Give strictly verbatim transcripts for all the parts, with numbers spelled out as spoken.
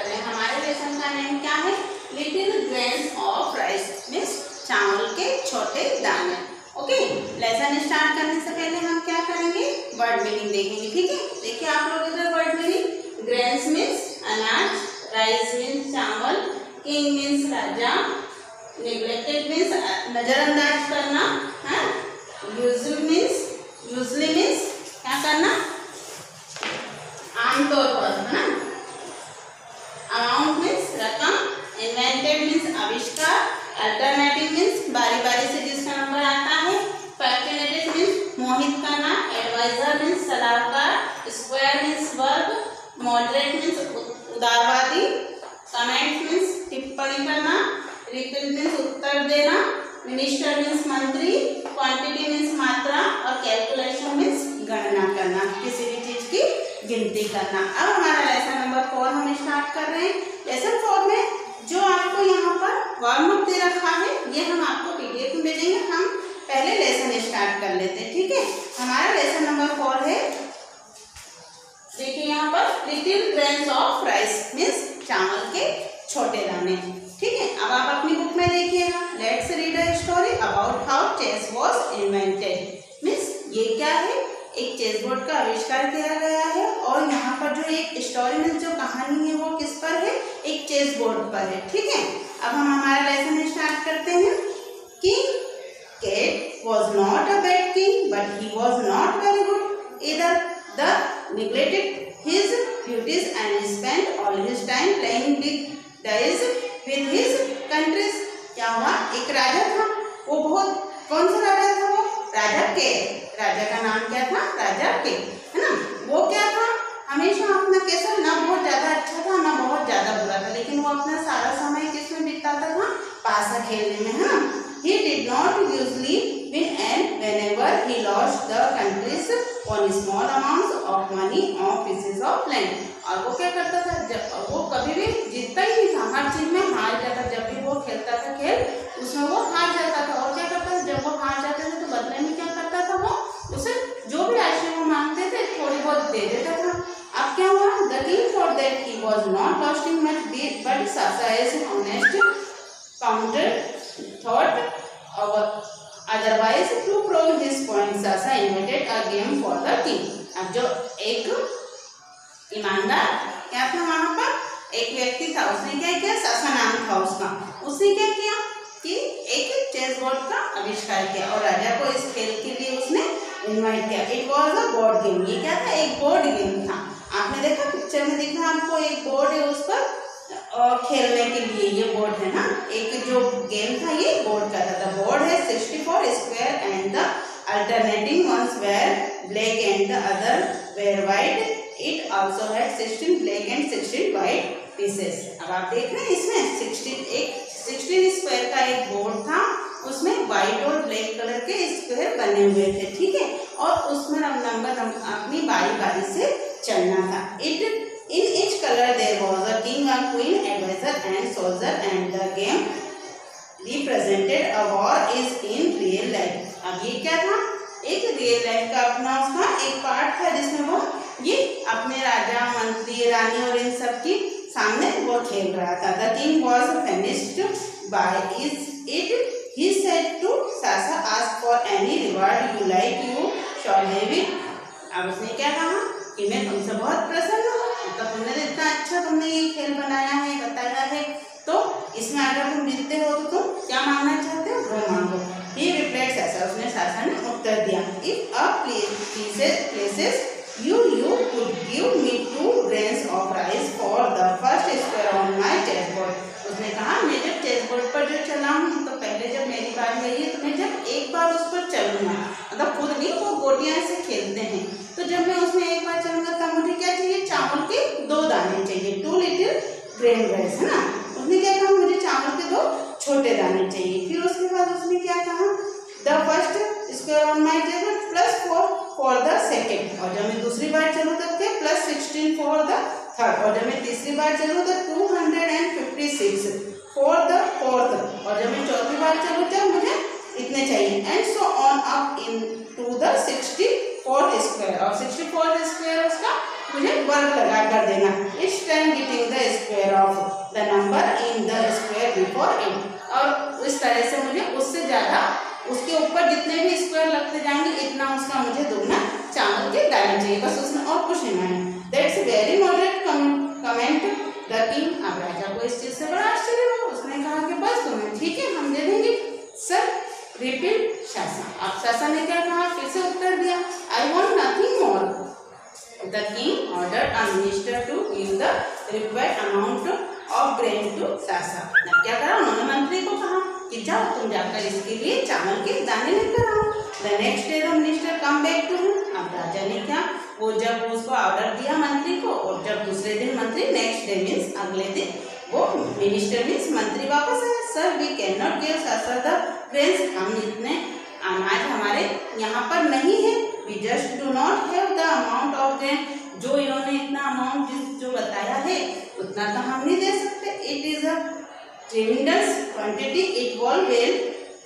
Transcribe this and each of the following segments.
कर रहे हैं। हमारे लेसन का नेम क्या है? Little grains of rice, means चावल के छोटे दाने। ओके, लेसन स्टार्ट करने से पहले हम क्या करेंगे? वर्ड मीनिंग देखेंगे। ठीक है, देखिए आप लोग इधर वर्ड मीनिंग। ग्रेन्स मीन्स अनाज, राइस मीन्स चावल, किंग मीन्स राजा, नेग्लेक्टेड मीन्स नजरअंदाज करना, है, यूजुअल मीन्स यूजली मीन्स क्या करना? आमतौर पर, है ना। अमाउंट मीन्स रकम, इन्वेंटेड मीन्स आविष्कार, अल्टरनेटिव मीन्स बारी बारी से जिसका नंबर आता है, फैक्टिनेटेड मीन्स मोहित करना, एडवाइजर मीन्स सलाहकार, स्क्वायर मीन्स वर्ग, मॉडरेट मीन्स उदारवादी, कमेंट मीन्स टिप्पणी करना, रिपीट मीन्स उत्तर देना, मिनिस्टर मीन्स मंत्री, क्वांटिटी मीन्स मात्रा और कैलकुलेशन मीन्स गणना करना, किसी भी चीज की गिनती करना। अब हमारा लेसन नंबर फोर हम स्टार्ट कर रहे हैं। लेसन फोर में जो आपको यहाँ पर वार्म अप दे रखा है ये हम आपको पीडीएफ में भेजेंगे। हम पहले लेसन स्टार्ट कर लेते हैं। ठीक है, हमारा लेसन नंबर फोर है, देखिए यहाँ पर little grains of rice means चावल के छोटे दाने। ठीक है, अब आप अपनी बुक में देखिएगा। Let's read a story about how chess was invented. Means ये क्या है? एक चेस बोर्ड का आविष्कार किया गया है और यहाँ पर जो एक स्टोरी मीन्स जो कहानी है वो किस पर है? एक चेस बोर्ड पर है। ठीक है, अब हम हमारा लेसन स्टार्ट करते हैं। King Kait was not a bad king but he was not very good either. The neglected his duties and spent all his time playing with dice with his countries। क्या हुआ? एक राजा था, वो बहुत, कौन सा राजा था वो? राजा के, राजा का नाम क्या था? राजा के, है ना। वो क्या था? हमेशा अपना कैसा, ना बहुत ज्यादा अच्छा था ना बहुत ज्यादा बुरा था, लेकिन वो अपना सारा समय किसमें बिताता था? पासा खेलने में, है ना। He did not usually win and whenever he lost the countries on small amounts of money or pieces of land। और वो क्या करता था? जब वो कभी भी जीतता ही नहीं था, हर चीज में हार जाता। जब भी वो खेलता था खेल उसमें वो हार जाता था। और क्या करता था? जब वो हार जाते थे तो बदले में क्या करता था? वो उसे जो भी राशि वो मांगते थे थोड़ी बहुत दे देता था। अब क्या हुआ? The king thought that he was not costing much, but Sasa is honest counter thought otherwise to prove his point Sasa invented a game for the king। अब जो एक ईमानदार क्या था वहां पर? एक व्यक्ति था, उसने क्या किया? सासा नाम था उसका। उसने क्या किया कि एक चेस बोर्ड का आविष्कार किया और राजा को इस खेल के लिए उसने इनवाइट किया। It was a board game. ये क्या था? एक बोर्ड गेम था। आपने देखा पिक्चर में, दिखा आपको एक बोर्ड है, उस पर और खेलने के लिए ये बोर्ड है ना। एक जो गेम था ये बोर्ड का था। द बोर्ड है sixty four square and the alternating ones were black and the other were white. It also had sixteen black and sixteen white pieces. अब आप देख रहे हैं इसमें सिक्सटीन एक सिक्सटीन स्क्वायर का एक बोर्ड था, उसमें व्हाइट और ब्लैक कलर के स्क्वायर बने हुए थे। ठीक है, और उसमें नंबर अपनी बारी बारी से चलना था। It In each color there was a king, a queen, advisor and soldier and the game represented a war is in real life। अब ये क्या था? एक रियल लाइफ का अपना उसका एक पार्ट था जिसमें वो ये अपने राजा, मंत्री, रानी और इन सब की सामने वो खेल रहा था। The king was finished by is it he said to Sasa, ask for any reward you like, you shall have it। अब उसने क्या कहा कि मैं तुमसे बहुत प्रसन्न हूँ, तो तुमने इतना अच्छा तुमने ये खेल बनाया है, बताया है, तो इसमें अगर तुम जीतते हो तो तुम क्या मांगना चाहते हो वो मांगो। He replied Sasa, उसने सासा ने उत्तर दिया, if a places places you you could give me two grains of rice for the first square on my chessboard। उसने कहा मैं जब चेसबोर्ड पर जो चला हूँ तो पहले जब मेरी बारी आई है तो मैं जब एक बार उस पर चलूंगा, मतलब खुद नहीं, वो गोटियां से खेलते हैं, तो जब मैं उसमें एक बार चलूंगा तब मुझे क्या चाहिए? चावल के दो दाने चाहिए, टू लिटिल ग्रेन राइस, है ना। उसने क्या कहा? मुझे चावल के दो छोटे दाने चाहिए। फिर उसके बाद उसने क्या कहा? The first square on my table plus four for the second. और जब मैं दूसरी बार चलूँ तब क्या? Plus sixteen for the third. और जब मैं तीसरी बार चलूँ तो two hundred and fifty six for the fourth. और जब मैं चौथी बार चलूँ तब मुझे इतने चाहिए, and so on up into the sixty fourth square. और सिक्सटी फोर्थ स्क्वायर उसका मुझे वर्ग लगा कर देना। It's time getting the square of the number in the square before it. और इस तरह से मुझे उससे ज़्यादा उसके ऊपर जितने भी स्क्वायर लगते जाएंगे इतना उसका मुझे दुगना चावल के दाने चाहिए, बस उसमें और कुछ नहीं है। That's very moderate comment the king. अब राजा को इस चीज से बड़ा आश्चर्य हुआ। उसने कहा कि बस तुम्हें ठीक है, हम दे देंगे। सर रिपीट शासन। अब शासन ने क्या कहा, फिर से उत्तर दिया, I want nothing more. The king ordered a minister to give the required amount of grain to Sasa। अब क्या करा, उन्होंने मंत्री को कहा कि जाओ तुम जाकर इसके लिए चावल के दाने लेकर आओ। The next day the minister come back to him। अब राजा ने क्या, वो जब उसको ऑर्डर दिया मंत्री को, और जब दूसरे दिन मंत्री नेक्स्ट डे मीन्स अगले दिन वो मिनिस्टर मीन्स मंत्री वापस आया। Sir we can not give Sasa the grains. हम इतने अनाज हमारे यहाँ पर नहीं है। We just do not have the amount of grain. जो इन्होंने इतना अमाउंट जो बताया है उतना तो हम नहीं दे सकते। It is a tremendous quantity. It will well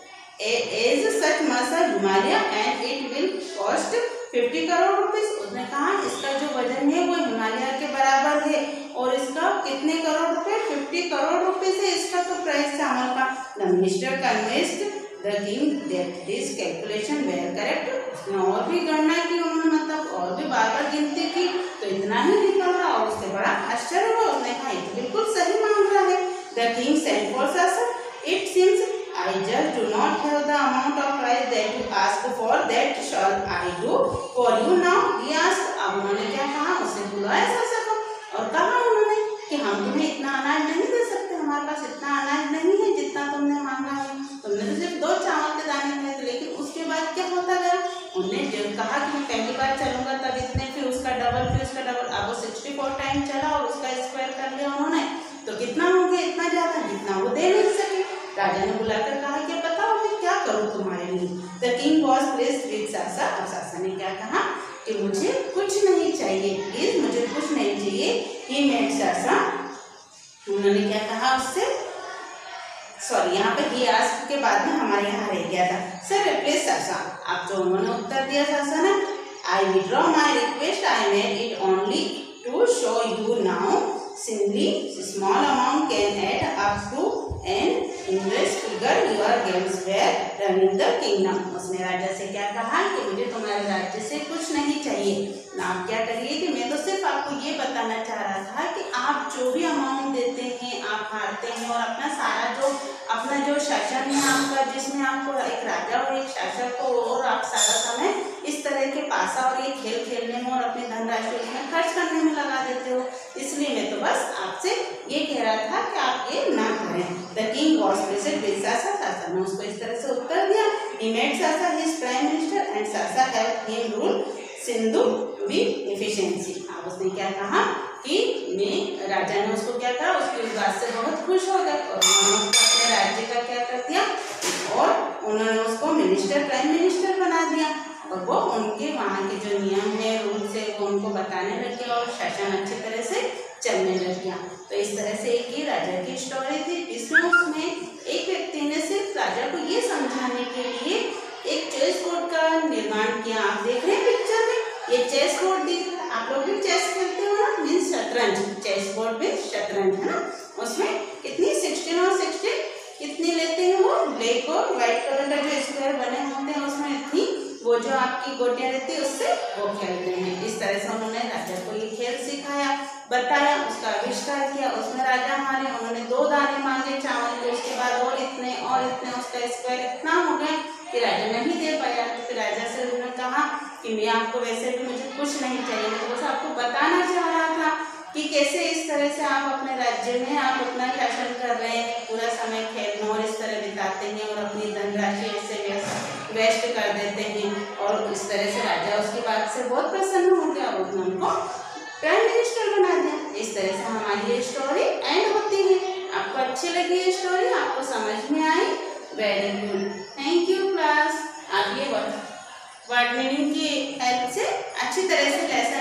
as such मसा Himalaya and it will cost fifty crore rupees. उसने कहा इसका जो वजन है वो हिमालय के बराबर है और इसका कितने करोड़ रुपए, फिफ्टी करोड़ रुपए से इसका तो प्राइस चावल का। The minister convinced the king that this calculation were correct. उसने और भी गणना की, उन्होंने मतलब और भी बार बार गिनती की तो इतना ही निकल रहा और उससे बड़ा आश्चर्य हुआ। उसने कहा ये तो बिल्कुल सही मांग रहा है। The king send for Sasa. It seems I just do not have the amount of price that you ask for, that shall I do for you now? He asked। अब उन्होंने क्या कहा, उसे बुलाया सासा को और कहा उन्होंने कि हम तुम्हें इतना अनाज नहीं दे सकते, हमारे पास इतना अनाज नहीं है जितना तुमने मांगा है। तुमने तो सिर्फ दो चावल के दाने दिए थे, लेकिन उसके बाद क्या होता गया, उन्होंने जब कहा कि मैं पहली बार चलूंगा तब इतने, फिर उसका डबल, फिर उसका डबल। अब वो सिक्सटी फोर टाइम चला और उसका स्क्वायर कर लिया उन्होंने, तो कितना हो गया, इतना ज्यादा जितना वो दे नहीं सके। राजा ने बुलाकर कहा कि बताओ मैं क्या करूं तुम्हारे लिए। The king was placed with Sasa. अब सासा ने क्या कहा कि मुझे कुछ नहीं चाहिए, प्लीज मुझे कुछ नहीं चाहिए। ही मेड सासा। उन्होंने क्या कहा उससे, सॉरी यहाँ पे ही आस्क के बाद में हमारे यहाँ रह गया था, सर रिप्लेस सासा। अब जो उन्होंने उत्तर दिया सासा ने, I withdraw my request, I made it only to show you now simply small amount can add up to an interest figure your games were running the kingdom. उसने राजा से क्या कहा कि मुझे तुम्हारे राज्य से कुछ नहीं चाहिए ना, आप क्या करिए कि मैं तो सिर्फ आपको ये बताना चाह रहा था कि आप जो भी अमाउंट देते हैं आप हारते हैं और अपना सारा जो अपना जो शासन है आपका, जिसमें आपको एक राजा और एक शासक को और आप सारा समय इस तरह के पासा और ये खेल खेलने में और अपनी धनराशि उसमें खर्च करने में लगा देते हो, इसलिए मैं तो बस आपसे ये कह रहा था कि आप ये ना करें। The king was placed with Sasa. Sasa ने उसको इस तरह से उत्तर दिया। He made Sasa his prime minister and Sasa help him rule Sindhu with efficiency. अब उसने क्या कहा कि मैं, राजा ने उसको क्या कहा, उसकी उस बात से बहुत खुश हो गया और उन्होंने उसको अपने राज्य का क्या कर दिया और उन्होंने उसको मिनिस्टर प्राइम मिनिस्टर बना दिया और वो उनके वहाँ के जो नियम है रूल्स है वो उनको बताने लग गया और शासन अच्छी तरह से चलने लग गया। तो इस तरह से एक ही राजा की स्टोरी थी, जिसमें उसमें एक व्यक्ति ने सिर्फ राजा को ये समझाने के लिए एक चेस बोर्ड का निर्माण किया। आप देख रहे हैं पिक्चर में ये चेस बोर्ड दिख रहा है, आप लोग भी चेस खेलते हो ना, मीन्स शतरंज, चेस बोर्ड में शतरंज है ना, उसमें कितनी सिक्सटीन और सिक्सटीन कितनी लेते हैं वो ब्लैक और व्हाइट कलर का जो स्क्वायर बने होते हैं उसमें इतनी वो जो आपकी गोटियां रहती है उससे वो खेलते हैं। इस तरह से उन्होंने राजा को ये खेल सिखाया, बताया, उसका आविष्कार किया। उसमें राजा हमारे उन्होंने दो दाने मांगे चावल के, उसके बाद और इतने और इतने, उसका स्क्वायर इतना हो गया कि राजा नहीं दे पाया। तो फिर राजा से उन्होंने कहा कि मैं आपको वैसे भी मुझे कुछ नहीं चाहिए, मैं बस आपको बताना चाह रहा था कि कैसे इस तरह से आप अपने राज्य में आप अपना शासन कर रहे हैं, पूरा समय खेल में और इस तरह बिताते हैं और अपनी धनराशि ऐसे वेस्ट कर देते हैं। और इस तरह से राजा उसकी बात से बहुत प्रसन्न हो गया और उसने उनको प्राइम मिनिस्टर बना दिया। इस तरह से हमारी ये स्टोरी एंड होती है। आपको अच्छी लगी ये स्टोरी, आपको समझ में आई? Very good, thank you class. आप ये वर्ड मीनिंग की हेल्प से अच्छी तरह से लेसन